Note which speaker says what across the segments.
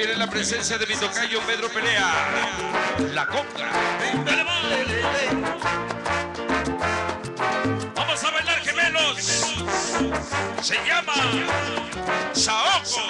Speaker 1: viene la presencia de mi tocayo Pedro Pelea. La conga. Vamos a bailar, gemelos. Se llama Saoko.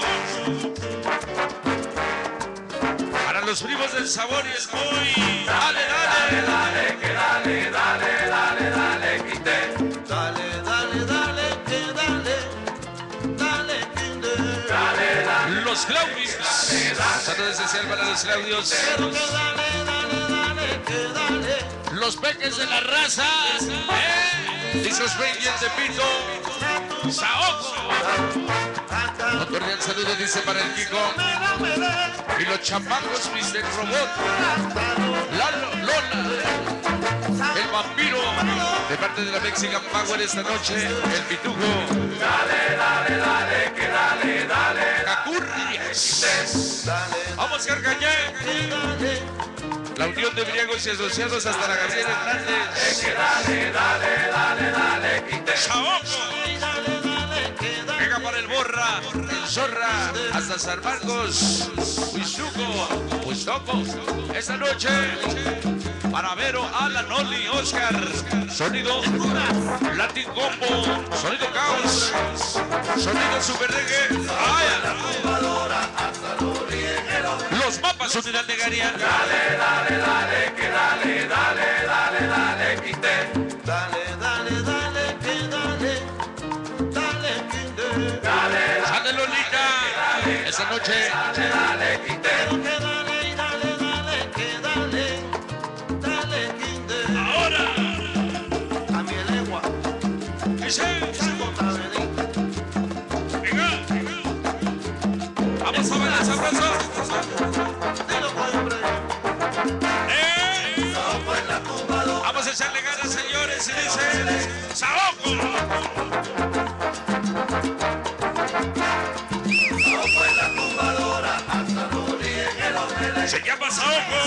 Speaker 1: Para los primos del sabor y el muy. Dale, dale, dale, que dale, dale, dale, dale, quite.
Speaker 2: Dale, dale, dale, que dale, dale, quinte.
Speaker 1: Dale, dale. Los Claudios. Saludos especial para los Claudios.
Speaker 2: Pero que dale, dale, dale, que dale.
Speaker 1: Los peques de la raza. Y sus reyes de Pito. Saoko. Un cordial saludo dice para el Kiko. Y los chamacos Mr. Robot. Lalo, Lola. El vampiro. De parte de la Mexican Power esta noche. El Pitujo. Dale, dale, dale, que dale, dale. Cacurrias. Vamos, Carcañé. La unión de griegos y asociados hasta la Gabriela Hernández. Dale, dale, dale, dale, quite. Saoko. Venga para el Borra, el Zorra, hasta San Marcos, Huizuco, Huizoco. Esta noche, para Vero, Alan, Oli, Oscar. Sonido Latin Combo, sonido Caos, sonido Super Reggae. Los mapas unidad de Garia. Dale, dale, dale, que dale, dale, dale, dale, quite.
Speaker 2: Dale, dale, dale, que dale, dale, quinte.
Speaker 1: Sale Lolita. Esta noche. Dale, dale, quite.
Speaker 2: Pero que dale, dale, dale, que dale, dale, quinte.
Speaker 1: Ahora.
Speaker 2: A mi lengua,
Speaker 1: Dice.
Speaker 2: venga.
Speaker 1: Venga. Vamos a bailar sabroso.
Speaker 2: Dilo, hombre.
Speaker 1: Vamos a echarle ganas, señores, y dice Saoko. Se llama Saoko.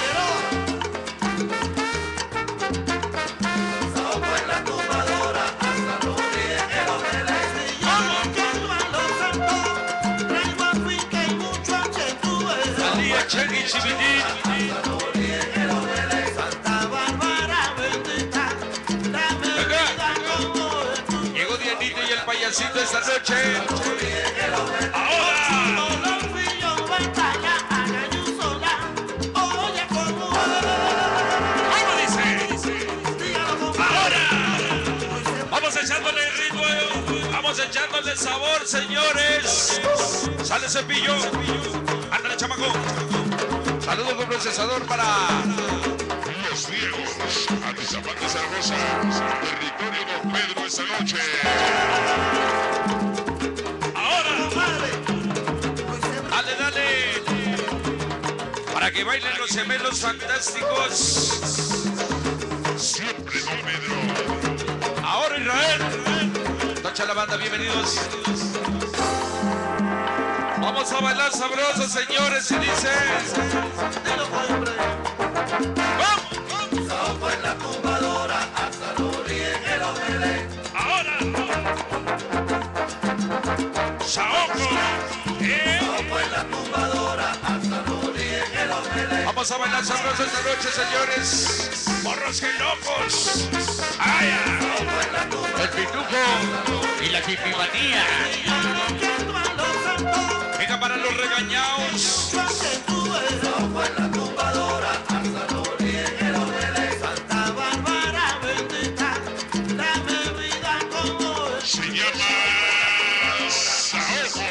Speaker 1: Alía, Chagui, Chivitín. Llegó Dianita y el payasito esta noche. Ahora. ¿Cómo dice? Ahora. Vamos echándole ritmo. Vamos echándole sabor, señores. Sale Cepillo. Ándale, chamaco. Saludos con procesador para los viejos. Atizapán de Zaragoza. Territorio Don Pedro esta noche. Ahora. Dale, dale. Para que bailen los gemelos fantásticos. Siempre Don Pedro. Ahora Israel. Noche a la banda, bienvenidos. Vamos a bailar sabroso, señores, y dice. ¡Vamos!
Speaker 2: Saoko en la tumbadora, hasta lo riegue el omelé.
Speaker 1: Ahora. Saoko.
Speaker 2: Saoko en la tumbadora, hasta lo riegue el omelé.
Speaker 1: Vamos a bailar sabroso esta noche, señores. Morros que locos. ¡Ay! El Pitujo y la Pipimanía. Venga para los regañados.
Speaker 2: Saoko en la tumbadora, hasta lo riegue el omelé. Santa Bárbara bendita, dame vida como es.
Speaker 1: Se llama Saoko.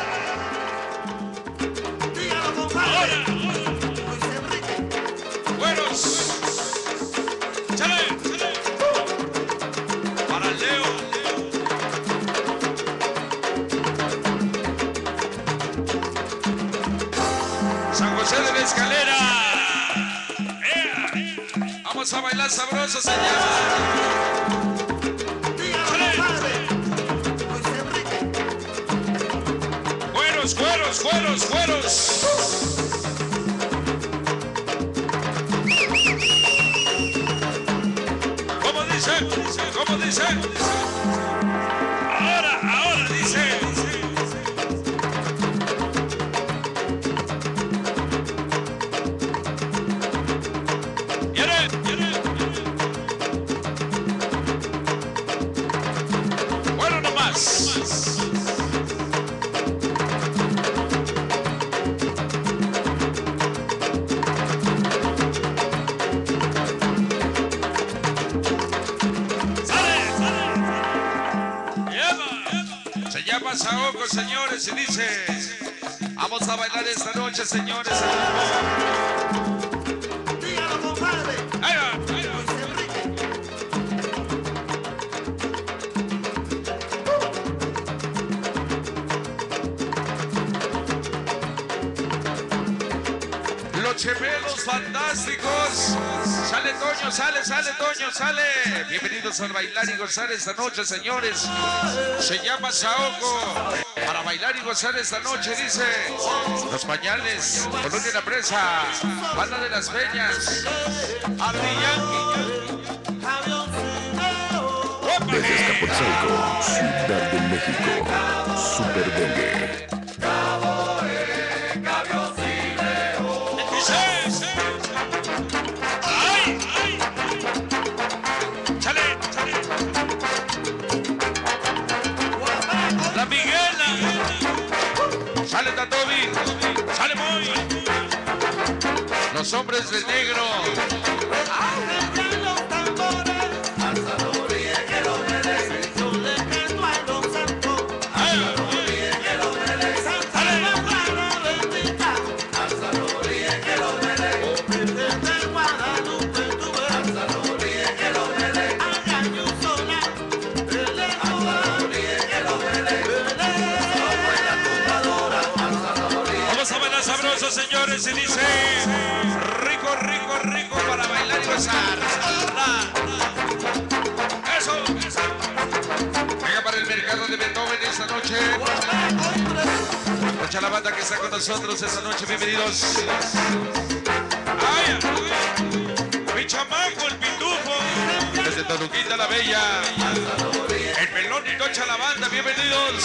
Speaker 2: Dígalo, compadre.
Speaker 1: Ahora.
Speaker 2: Luis Enrique.
Speaker 1: Buenos. Chale. Para Leo. San José de la Escalera. Vamos a bailar sabroso, señor.
Speaker 2: Dígalo, compadre. Luis Enrique.
Speaker 1: Cueros, cueros, cueros, cueros. ¿Cómo dice? ¿Cómo dice? Ahora dice. Saoco, señores, y dice: vamos a bailar esta noche, señores.
Speaker 2: Dígalo, compadre.
Speaker 1: Ahí va, ahí va.
Speaker 2: Luis Enrique.
Speaker 1: Los gemelos fantásticos. Sale Toño, sale Toño, sale. Bienvenidos a bailar y gozar esta noche, señores. Se llama Saoco. Para bailar y gozar esta noche, dice. Los Pañales, Colonia La Presa, Banda de las Peñas, Ardiyanqui.
Speaker 3: Desde Escapotzalco, Ciudad de México, Super Dengue.
Speaker 1: La Miguela, sale Tatovi, sale Moy, los hombres de negro, sabroso, señores, y dice: rico, rico, rico para bailar y gozar. Eso. Venga para el mercado de Beethoven esta noche. Mucha la banda que está con nosotros esta noche, bienvenidos. Ay, mi chamaco, el pitufo. Desde Toluquita la Bella. El pelón y Tocha la banda, bienvenidos.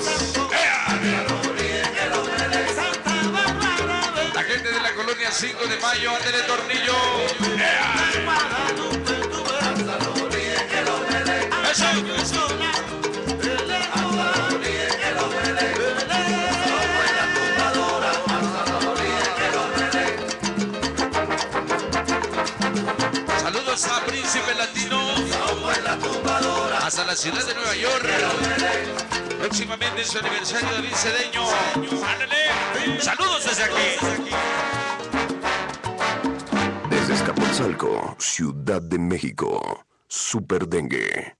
Speaker 1: La gente de la colonia 5 de Mayo, ándele Tornillo. Eso. Saludos a Príncipe Latino. Hasta la ciudad de Nueva York. Próximamente su aniversario David Cedeño. Ándale. Saludos desde aquí.
Speaker 3: Desde Escapotzalco, Ciudad de México, Super Dengue.